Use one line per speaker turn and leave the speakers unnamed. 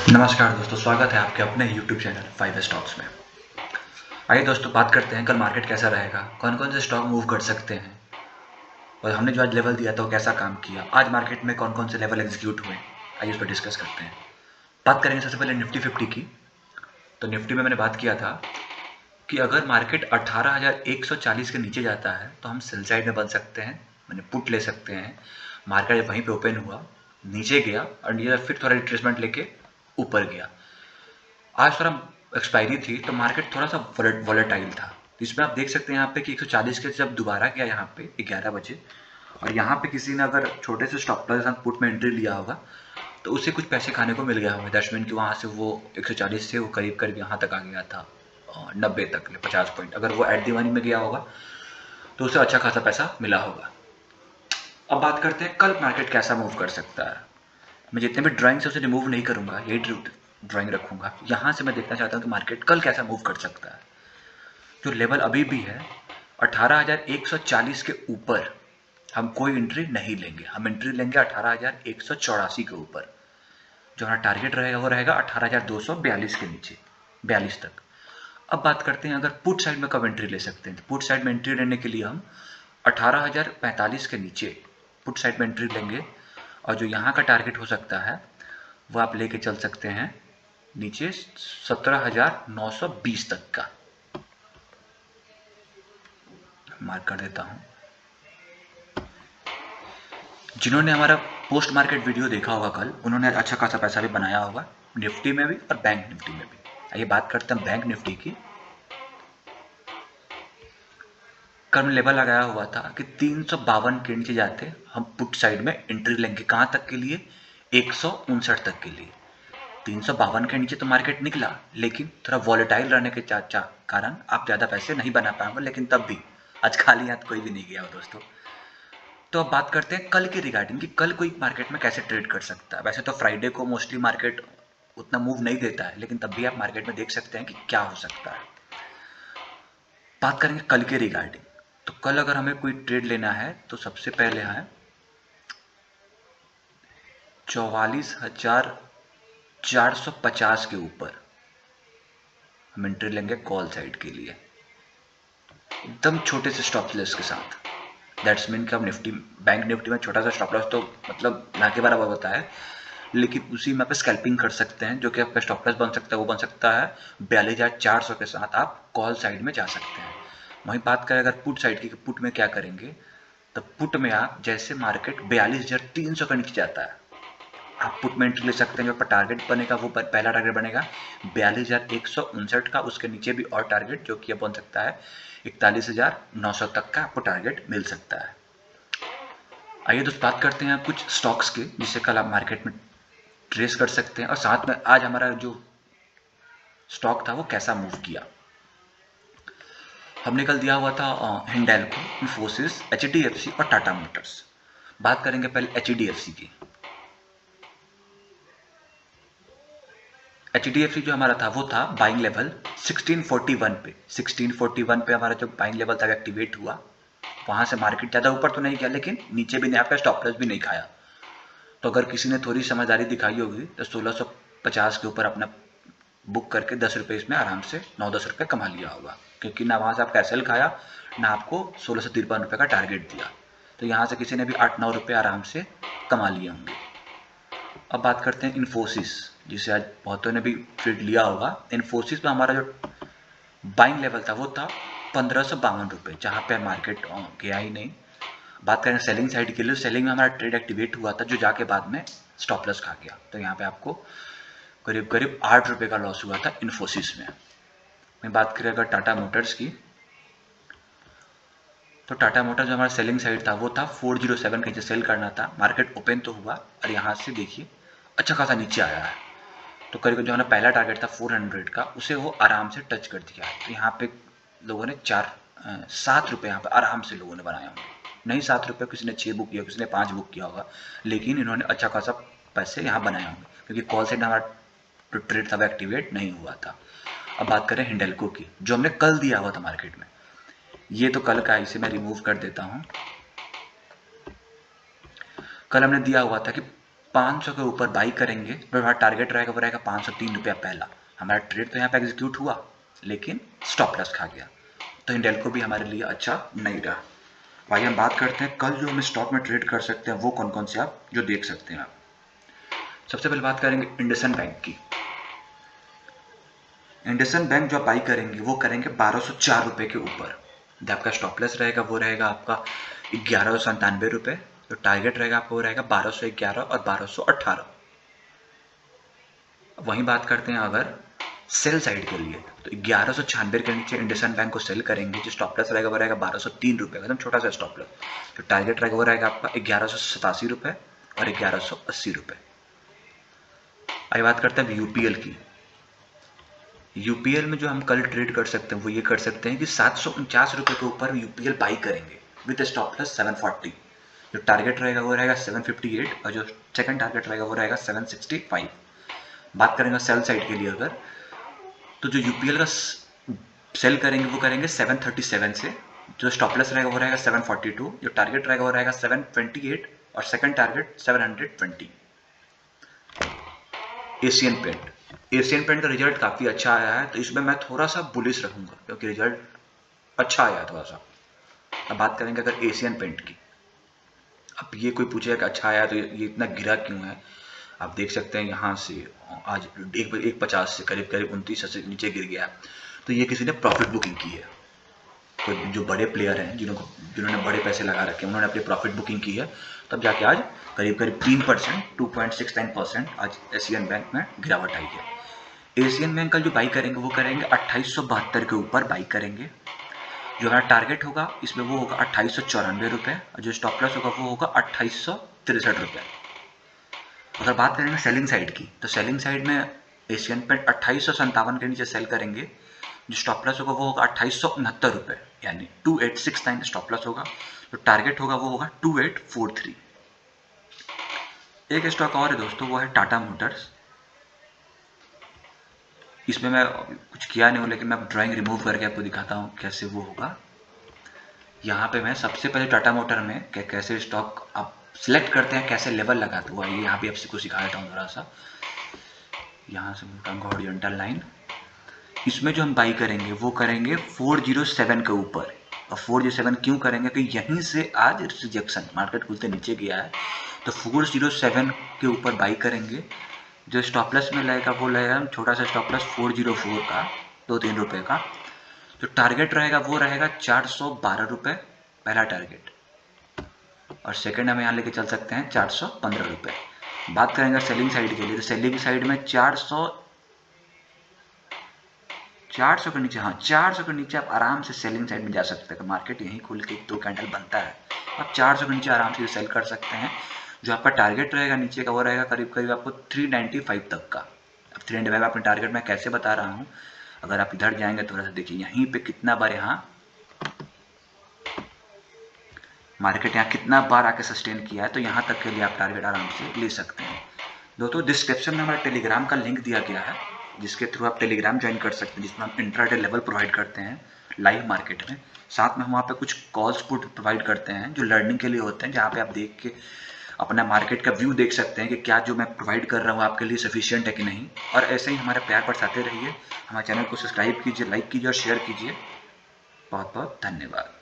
नमस्कार दोस्तों, स्वागत है आपके अपने YouTube चैनल 5 स्टॉक्स में। आइए दोस्तों, बात करते हैं कल मार्केट कैसा रहेगा, कौन कौन से स्टॉक मूव कर सकते हैं और हमने जो आज लेवल दिया था वो कैसा काम किया, आज मार्केट में कौन कौन से लेवल एग्जीक्यूट हुए। आइए उस पर डिस्कस करते हैं। बात करेंगे सबसे पहले निफ्टी 50 की। तो निफ्टी में मैंने बात किया था कि अगर मार्केट 18,140 के नीचे जाता है तो हम सेल साइड में बन सकते हैं, मैंने पुट ले सकते हैं। मार्केट वहीं पे ओपन हुआ, नीचे गया और ये फिर थोड़ा रिट्रेसमेंट लेके ऊपर गया। आज थोड़ा एक्सपायरी थी तो मार्केट थोड़ा सा वॉलेटाइल था। इसमें आप देख सकते हैं यहाँ पे कि 140 के जब दोबारा गया यहाँ पे 11 बजे, और यहाँ पे किसी ने अगर छोटे से स्टॉप लॉस के साथ पुट में एंट्री लिया होगा तो उसे कुछ पैसे खाने को मिल गया होगा। दैट्स मीन कि वहाँ से वो 140 से वो करीब करीब यहाँ तक आ गया था, 90 तक, 50 पॉइंट। अगर वो एट दी मनी में गया होगा तो उसे अच्छा खासा पैसा मिला होगा। अब बात करते हैं कल मार्केट कैसा मूव कर सकता है। मैं जितने भी ड्राइंग से उसे रिमूव नहीं करूंगा, यही ड्राइंग रखूंगा। यहाँ से मैं देखना चाहता हूँ कि मार्केट कल कैसा मूव कर सकता है। जो लेवल अभी भी है 18,140 के ऊपर हम कोई एंट्री नहीं लेंगे, हम एंट्री लेंगे 18,184 के ऊपर। जो हमारा टारगेट रहेगा वो रहेगा 18,242 के नीचे, 42 तक। अब बात करते हैं अगर पुट साइड में कब एंट्री ले सकते हैं। तो पुट साइड में एंट्री लेने के लिए हम 18,045 के नीचे पुट साइड में एंट्री लेंगे, और जो यहाँ का टारगेट हो सकता है वो आप लेके चल सकते हैं नीचे 17,920 तक का। मार्क कर देता हूं। जिन्होंने हमारा पोस्ट मार्केट वीडियो देखा होगा कल, उन्होंने अच्छा खासा पैसा भी बनाया होगा, निफ्टी में भी और बैंक निफ्टी में भी। आइए बात करते हैं बैंक निफ्टी की। कल में लेवल लगाया हुआ था कि 352 के नीचे जाते हम पुट साइड में एंट्री लेंगे। कहाँ तक के लिए? 159 तक के लिए। 352 के नीचे तो मार्केट निकला, लेकिन थोड़ा वॉलेटाइल रहने के कारण आप ज़्यादा पैसे नहीं बना पाएंगे, लेकिन तब भी आज खाली हाथ कोई भी नहीं गया हो दोस्तों। तो अब बात करते हैं कल के रिगार्डिंग कि कल कोई मार्केट में कैसे ट्रेड कर सकता है। वैसे तो फ्राइडे को मोस्टली मार्केट उतना मूव नहीं देता है, लेकिन तब भी आप मार्केट में देख सकते हैं कि क्या हो सकता है। बात करेंगे कल के रिगार्डिंग। तो कल अगर हमें कोई ट्रेड लेना है तो सबसे पहले है 44,450 के ऊपर हम एंट्री लेंगे कॉल साइड के लिए, एकदम छोटे से स्टॉप लॉस के साथ। दैट्स मीन कि हम निफ्टी, बैंक निफ्टी में छोटा सा स्टॉप लॉस तो मतलब ना के बराबर होता है, लेकिन उसी में आप स्कैल्पिंग कर सकते हैं। जो कि आपका स्टॉप लॉस बन सकता है, वो बन सकता है 42,400 के साथ आप कॉल साइड में जा सकते हैं। वहीं बात करें अगर पुट साइड की, पुट में क्या करेंगे, तो पुट में आप जैसे मार्केट 42,300 के नीचे जाता है आप पुट में एंट्री ले सकते हैं। जो आपका टारगेट बनेगा वो पहला टारगेट बनेगा 42,159 का, उसके नीचे भी और टारगेट जो कि बन सकता है 41,900 तक का आपको टारगेट मिल सकता है। आइए दोस्त, बात करते हैं कुछ स्टॉक्स के जिससे कल आप मार्केट में ट्रेस कर सकते हैं, और साथ में आज हमारा जो स्टॉक था वो कैसा मूव किया। हमने कल दिया हुआ था हिंडेल्को, इन्फोसिस, HDFC और टाटा मोटर्स। बात करेंगे पहले HDFC की। HDFC जो हमारा था वो था बाइंग लेवल 1641 पे। 1641 पे हमारा जो बाइंग लेवल था एक्टिवेट हुआ। वहां से मार्केट ज़्यादा ऊपर तो नहीं गया, लेकिन नीचे भी नहीं, आपका स्टॉप लॉस भी नहीं खाया। तो अगर किसी ने थोड़ी समझदारी दिखाई होगी तो 1650 के ऊपर अपना बुक करके 10 रुपये इसमें आराम से 9-10 रुपये कमा लिया होगा, क्योंकि ना वहाँ से आपका एसएल खाया, ना आपको 1653 रुपये का टारगेट दिया। तो यहाँ से किसी ने भी 8-9 रुपये आराम से कमा लिए होंगे। अब बात करते हैं इन्फोसिस, जिसे आज बहुतों ने भी ट्रेड लिया होगा। इन्फोसिस में हमारा जो बाइंग लेवल था वो था 1552 रुपये, जहाँ पे मार्केट गया ही नहीं। बात करें सेलिंग साइड के लिए, सेलिंग में हमारा ट्रेड एक्टिवेट हुआ था, जो जाके बाद में स्टॉप लॉस खा गया। तो यहाँ पे आपको करीब करीब 8 रुपये का लॉस हुआ था इन्फोसिस में। मैं बात करें अगर टाटा मोटर्स की, तो टाटा मोटर्स जो हमारा सेलिंग साइड था वो था 407 के नीचे सेल करना था। मार्केट ओपन तो हुआ और यहाँ से देखिए अच्छा खासा नीचे आया है। तो करीब जो हमारा पहला टारगेट था 400 का, उसे वो आराम से टच कर दिया है। तो यहाँ पे लोगों ने 7 रुपये यहाँ पे आराम से लोगों ने बनाया होंगे। नहीं 7 रुपये, किसी ने 6 बुक किया, किसी ने 5 बुक किया होगा, लेकिन इन्होंने अच्छा खासा पैसे यहाँ बनाए होंगे, क्योंकि कॉल साइड हमारा जो ट्रेड था वो एक्टिवेट नहीं हुआ था। अब बात करें हिंडेल्को की, जो हमने कल दिया हुआ था मार्केट में। ये तो कल का, इसे मैं रिमूव कर देता हूँ। कल हमने दिया हुआ था कि 500 के ऊपर बाई करेंगे तो हमारा टारगेट रहेगा वो रहेगा 503 रुपया पहला। हमारा ट्रेड तो यहाँ पे एग्जीक्यूट हुआ लेकिन स्टॉप लॉस खा गया, तो हिंडेल्को भी हमारे लिए अच्छा नहीं रहा। भाई हम बात करते हैं कल जो हम स्टॉक में ट्रेड कर सकते हैं वो कौन कौन से आप जो देख सकते हैं आप। सबसे पहले बात करेंगे इंडसइंड बैंक की। इंडसइंड बैंक जो आप बाई करेंगे वो करेंगे 1204 रुपये के ऊपर। जो आपका स्टॉप लॉस रहेगा वो रहेगा आपका 1197 रुपये, तो टारगेट रहेगा आपको वो रहेगा 1211 और 1218। वहीं बात करते हैं अगर सेल साइड के लिए, तो 1196 के नीचे इंडसइंड बैंक को सेल करेंगे, जो स्टॉप लॉस रहेगा वो रहेगा 1203 रुपये, एकदम छोटा सा स्टॉप लॉस। तो टारगेट रहेगा वो रहेगा आपका 1187 रुपये और 1180 रुपये। आइए बात करते हैं यूपीएल की। यूपीएल में जो हम कल ट्रेड कर सकते हैं वो ये कर सकते हैं कि 749 रुपये के ऊपर यूपीएल बाई करेंगे विद स्टॉप लॉस 740। जो टारगेट रहेगा वो रहेगा 758 और जो सेकंड टारगेट रहेगा वो रहेगा 765। बात करेंगे सेल साइड के लिए अगर, तो जो यूपीएल का सेल करेंगे वो करेंगे 737 से, जो स्टॉप लॉस रहेगा वो रहेगा 742, जो टारगेट रहेगा वो रहेगा 728 और सेकंड टारगेट 720। एशियन पेंट का रिजल्ट काफ़ी अच्छा आया है, तो इसमें मैं थोड़ा सा बुलिश रहूँगा क्योंकि रिजल्ट अच्छा आया है थोड़ा सा। अब बात करेंगे अगर एशियन पेंट की। अब ये कोई पूछेगा कि अच्छा आया तो ये इतना गिरा क्यों है, आप देख सकते हैं यहाँ से आज 150 से करीब 29 से नीचे गिर गया। तो ये किसी ने प्रॉफिट बुकिंग की है, कोई जो बड़े प्लेयर हैं जिन्होंने बड़े पैसे लगा रखे हैं उन्होंने अपनी प्रॉफिट बुकिंग की है, तब जाके आज करीब 3%, 2.69% आज एशियन बैंक में गिरावट आई है। एशियन बैंक का जो बाई करेंगे वो करेंगे 2872 के ऊपर बाई करेंगे। जो हमारा टारगेट होगा इसमें वो होगा 2894 रुपये और जो स्टॉप लॉस होगा वो होगा 2863 रुपये। अगर बात करेंगे सेलिंग साइड की, तो सेलिंग साइड में एशियन पेंट 2857 के नीचे सेल करेंगे, जो स्टॉप लॉस होगा वो होगा 2869 रुपये, यानी 2869 स्टॉप लॉस होगा। जो टारगेट होगा वो होगा 2843। एक स्टॉक और है दोस्तों, वो है टाटा मोटर्स। इसमें मैं कुछ किया नहीं हूँ लेकिन मैं ड्राइंग रिमूव करके आपको दिखाता हूँ कैसे वो होगा। यहाँ पे मैं सबसे पहले टाटा मोटर में कैसे स्टॉक आप सिलेक्ट करते हैं, कैसे लेवल लगाते हुआ, ये यहाँ पे आपसे को सिखा देता हूँ थोड़ा सा। यहाँ से मिलता हॉरिजॉन्टल लाइन, इसमें जो हम बाई करेंगे वो करेंगे 407 के ऊपर। और 407 क्यों करेंगे कि यहीं से आज रिजेक्शन, मार्केट खुलते नीचे गया है, तो 407 के ऊपर बाई करेंगे। जो स्टॉप लॉस में लगेगा वो लगेगा छोटा सा स्टॉप लॉस 404 का, 2-3 रुपये का। जो टारगेट रहेगा वो रहेगा 412 रुपये पहला टारगेट, और सेकंड हम यहाँ लेके चल सकते हैं 415 रुपये। बात करेंगे सेलिंग साइड के लिए, तो सेलिंग साइड में 400 के नीचे, हाँ 400 के नीचे आप आराम से सेलिंग साइड में जा सकते हैं। तो मार्केट यहीं खुल के 2 कैंडल बनता है, आप 400 के नीचे आराम से सेल कर सकते हैं। जो आपका टारगेट रहेगा नीचे का वो रहेगा करीब आपको 395 तक का। अब 395 अपने टारगेट मैं कैसे बता रहा हूँ, अगर आप इधर जाएंगे थोड़ा सा देखिए यहीं पे कितना बार यहाँ मार्केट कितना बार आके सस्टेन किया है, तो यहाँ तक के लिए आप टारगेट आराम से ले सकते हैं। दोस्तों डिस्क्रिप्शन में हमारा टेलीग्राम का लिंक दिया गया है, जिसके थ्रू आप टेलीग्राम ज्वाइन कर सकते हैं, जिसमें हम इंट्राडे लेवल प्रोवाइड करते हैं लाइव मार्केट में। साथ में हम वहाँ पे कुछ कॉल्स पुट प्रोवाइड करते हैं जो लर्निंग के लिए होते हैं, जहाँ पे आप देख के अपना मार्केट का व्यू देख सकते हैं कि क्या जो मैं प्रोवाइड कर रहा हूँ आपके लिए सफिशिएंट है कि नहीं। और ऐसे ही हमारे प्यार बरसाते रहिए, हमारे चैनल को सब्सक्राइब कीजिए, लाइक कीजिए और शेयर कीजिए। बहुत बहुत धन्यवाद।